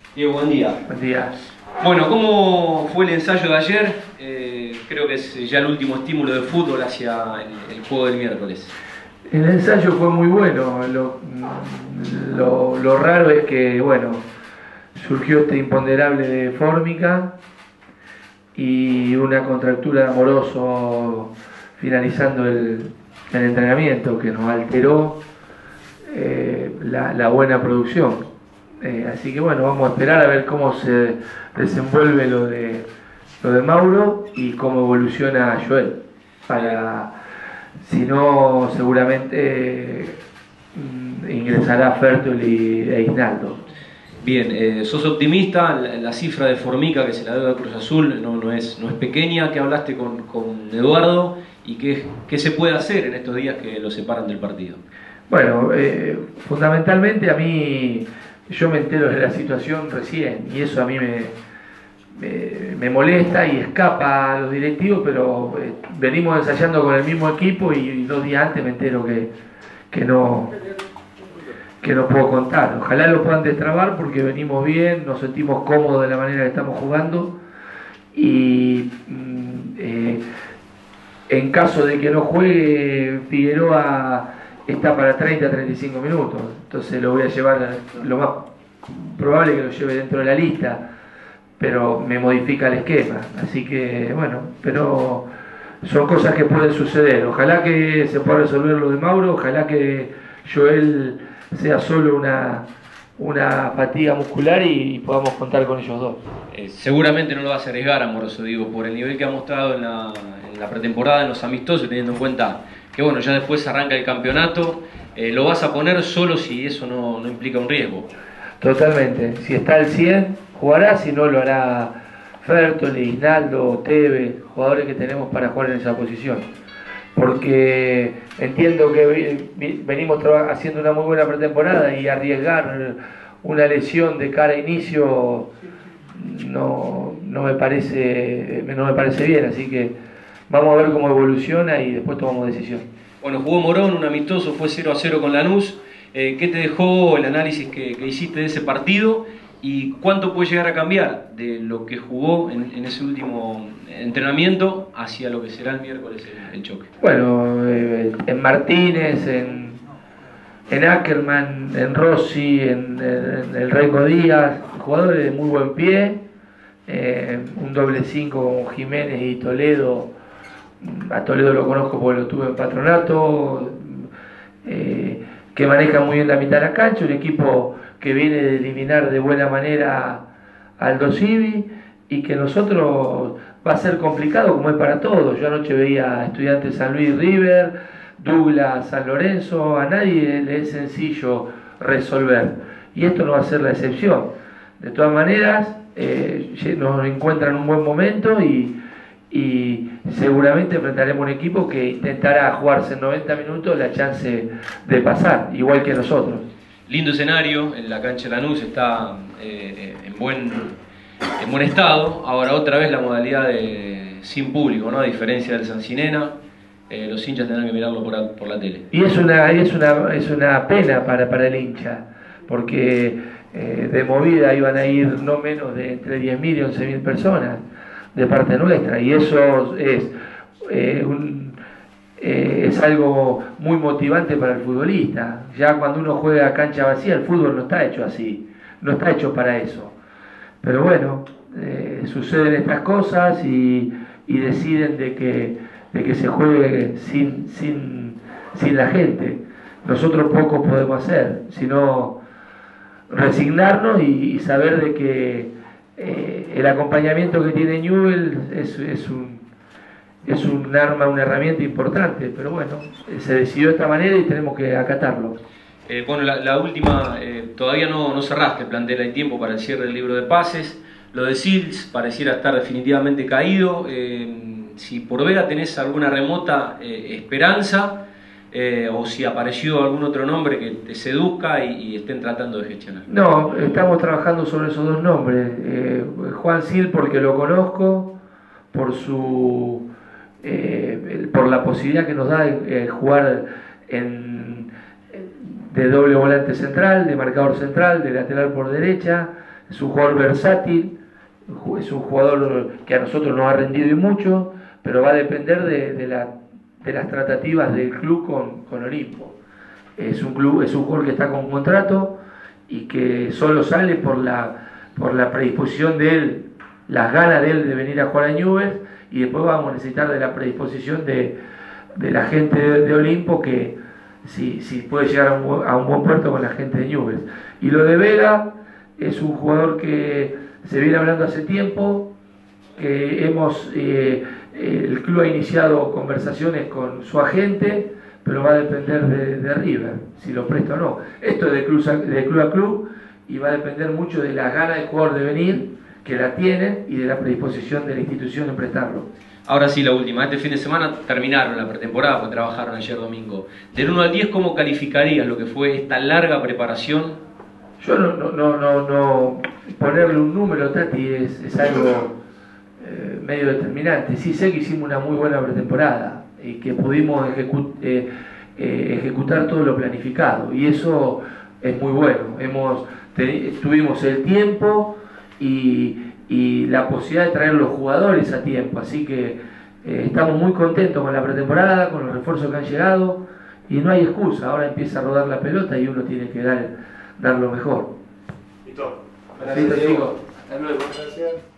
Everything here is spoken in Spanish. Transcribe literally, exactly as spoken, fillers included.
Diego, buen día. Buen día. Bueno, ¿cómo fue el ensayo de ayer? Eh, creo que es ya el último estímulo de fútbol hacia el, el juego del miércoles. El ensayo fue muy bueno. Lo, lo, lo raro es que, bueno, surgió este imponderable de Fórmica y una contractura de Amoroso finalizando el, el entrenamiento que nos alteró eh, la, la buena producción. Eh, así que bueno, vamos a esperar a ver cómo se desenvuelve lo de, lo de Mauro y cómo evoluciona Joel. Para, si no, seguramente eh, ingresará Fertol y e Isnaldo. Bien, eh, sos optimista, la, la cifra de Formica que se la debe a Cruz Azul no, no, es, no es pequeña. ¿Qué hablaste con, con Eduardo y qué, qué se puede hacer en estos días que lo separan del partido? Bueno, eh, fundamentalmente a mí, yo me entero de la situación recién y eso a mí me, me, me molesta y escapa a los directivos, pero eh, venimos ensayando con el mismo equipo y dos días antes me entero que, que no que no puedo contar. Ojalá lo puedan destrabar porque venimos bien, nos sentimos cómodos de la manera que estamos jugando y eh, en caso de que no juegue Figueroa está para treinta a treinta y cinco minutos, entonces lo voy a llevar, lo más probable que lo lleve dentro de la lista, pero me modifica el esquema, así que bueno, pero son cosas que pueden suceder. Ojalá que se pueda resolver lo de Mauro, ojalá que Joel sea solo una, una fatiga muscular y podamos contar con ellos dos. Eh, seguramente no lo vas a arriesgar, Amoroso, digo, por el nivel que ha mostrado en la, en la pretemporada, en los amistosos, teniendo en cuenta que bueno, ya después arranca el campeonato. Eh, ¿lo vas a poner solo si eso no, no implica un riesgo? Totalmente, si está al cien jugará, si no lo hará Fertoli, Isnaldo, Teve, jugadores que tenemos para jugar en esa posición. Porque entiendo que venimos haciendo una muy buena pretemporada y arriesgar una lesión de cara a inicio no, no, me parece, no me parece bien, así que vamos a ver cómo evoluciona y después tomamos decisión. Bueno, jugó Morón, un amistoso, fue cero a cero con Lanús. Eh, ¿Qué te dejó el análisis que, que hiciste de ese partido? ¿Y cuánto puede llegar a cambiar de lo que jugó en, en ese último entrenamiento hacia lo que será el miércoles el, el choque? Bueno, eh, en Martínez, en, en Ackerman, en Rossi, en, en, en el Rengo Díaz, jugadores de muy buen pie, eh, un doble cinco como Jiménez y Toledo. A Toledo lo conozco porque lo tuve en Patronato, eh, que maneja muy bien la mitad de la cancha, un equipo que viene de eliminar de buena manera al Aldo Civi y que nosotros va a ser complicado como es para todos. Yo anoche veía a Estudiantes San Luis River, Douglas San Lorenzo, a nadie le es sencillo resolver y esto no va a ser la excepción. De todas maneras, eh, nos encuentran en un buen momento y y seguramente enfrentaremos un equipo que intentará jugarse en noventa minutos la chance de pasar, igual que nosotros. Lindo escenario, en la cancha de Lanús está eh, en, buen, en buen estado. Ahora otra vez la modalidad de sin público, ¿no? A diferencia del Sancinena, eh, los hinchas tendrán que mirarlo por, a, por la tele. Y es una, es una, es una pena para, para el hincha, porque eh, de movida iban a ir no menos de entre diez mil y once mil personas de parte nuestra, y eso es, eh, un, eh, es algo muy motivante para el futbolista. Ya cuando uno juega a cancha vacía, el fútbol no está hecho así, no está hecho para eso. Pero bueno, eh, suceden estas cosas y, y deciden de que, de que se juegue sin, sin, sin la gente. Nosotros poco podemos hacer, sino resignarnos y, y saber de que Eh, el acompañamiento que tiene Newell es, es, un, es un arma, una herramienta importante, pero bueno, se decidió de esta manera y tenemos que acatarlo. Eh, bueno, la, la última, eh, todavía no, no cerraste el plantel, hay tiempo para el cierre del libro de pases. Lo de Sils pareciera estar definitivamente caído. Eh, si por Vega tenés alguna remota eh, esperanza, Eh, o si apareció algún otro nombre que te seduzca y, y estén tratando de gestionar. No, estamos trabajando sobre esos dos nombres. Eh, Juan Sil porque lo conozco, por su eh, por la posibilidad que nos da de eh, jugar en, de doble volante central, de marcador central, de lateral por derecha. es un jugador versátil, es un jugador que a nosotros nos ha rendido y mucho, pero va a depender de, de, la, de las tratativas del club con, con Olimpo. Es un club, es un jugador que está con contrato y que solo sale por la, por la predisposición de él, las ganas de él de venir a jugar a Newell's, y después vamos a necesitar de la predisposición de, de la gente de, de Olimpo, que si, si puede llegar a un, a un buen puerto con la gente de Newell's. Y lo de Vega es un jugador que se viene hablando hace tiempo, que hemos, eh, el club ha iniciado conversaciones con su agente, pero va a depender de, de River, si lo presta o no. Esto es de club, a, de club a club, y va a depender mucho de las ganas del jugador de venir, que la tienen, y de la predisposición de la institución en prestarlo. Ahora sí, la última. Este fin de semana terminaron la pretemporada, porque trabajaron ayer domingo. Del uno al diez, ¿cómo calificarías lo que fue esta larga preparación? Yo no, no, no, no, no ponerle un número, Tati, es, es algo eh, medio determinante. Sí sé que hicimos una muy buena pretemporada y que pudimos ejecu eh, eh, ejecutar todo lo planificado, y eso es muy bueno. Hemos, tuvimos el tiempo y, y la posibilidad de traer los jugadores a tiempo, así que eh, estamos muy contentos con la pretemporada, con los refuerzos que han llegado, y no hay excusa. Ahora empieza a rodar la pelota y uno tiene que dar, dar lo mejor. Listo. Gracias, chicos. Hasta luego. Gracias.